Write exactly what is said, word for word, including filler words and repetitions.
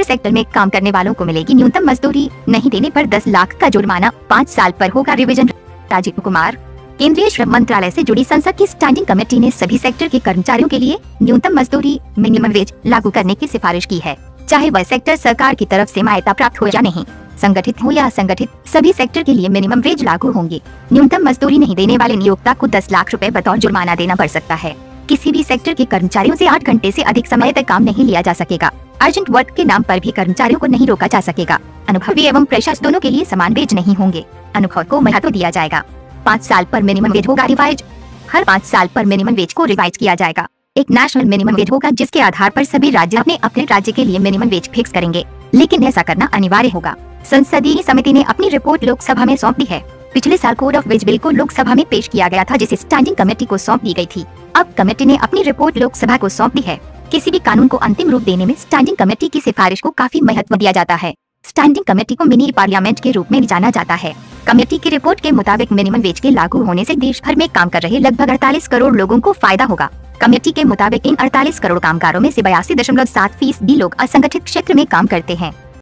हर sector में काम करने वालों को मिलेगी न्यूनतम मजदूरी, नहीं देने पर दस लाख का जुर्माना, पाँच साल पर होगा रिवीजन। राजीव कुमार। केंद्रीय श्रम मंत्रालय से जुड़ी संसद की स्टैंडिंग कमेटी ने सभी सेक्टर के कर्मचारियों के लिए न्यूनतम मजदूरी मिनिमम वेज लागू करने की सिफारिश की है, चाहे वह सेक्टर सरकार की तरफ से मान्यता प्राप्त हो या नहीं। संगठित हो या असंगठित, सभी सेक्टर के लिए मिनिमम वेज लागू होंगे। न्यूनतम मजदूरी नहीं देने वाले नियोक्ता को दस लाख रुपए बतौर जुर्माना देना पड़ सकता है। किसी भी सेक्टर के कर्मचारियों से आठ घंटे से अधिक समय तक काम नहीं लिया जा सकेगा। अर्जेंट वर्क के नाम पर भी कर्मचारियों को नहीं रोका जा सकेगा। अनुभवी एवं प्रशस्त दोनों के लिए समान वेज नहीं होंगे। अनुभव को महत्व दिया जाएगा। पाँच साल पर मिनिमम वेज होगा रिवाइज। हर पाँच साल पर मिनिमम वेज को रिवाइज किया जाएगा। एक नेशनल मिनिमम वेज होगा जिसके आधार पर सभी राज्य अपने अपने राज्य के लिए मिनिमम वेज फिक्स करेंगे, लेकिन ऐसा करना अनिवार्य होगा। संसदीय समिति ने अपनी रिपोर्ट लोकसभा में सौंप दी है। पिछले साल कोड ऑफ वेज बिल को लोकसभा में पेश किया गया था, जिसे स्टैंडिंग कमेटी को सौंप दी गई थी। अब कमेटी ने अपनी रिपोर्ट लोकसभा को सौंप दी है। किसी भी कानून को अंतिम रूप देने में स्टैंडिंग कमेटी की सिफारिश को काफी महत्व दिया जाता है। स्टैंडिंग कमेटी को मिनी पार्लियामेंट के रूप में जाना जाता है। कमेटी की रिपोर्ट के मुताबिक मिनिमम वेज के लागू होने से देश भर में काम कर रहे लगभग अड़तालीस करोड़ लोगों को फायदा होगा। कमेटी के मुताबिक इन अड़तालीस करोड़ कामगारों में से बयासी दशमलव सात फीसदी लोग असंगठित क्षेत्र में काम करते हैं।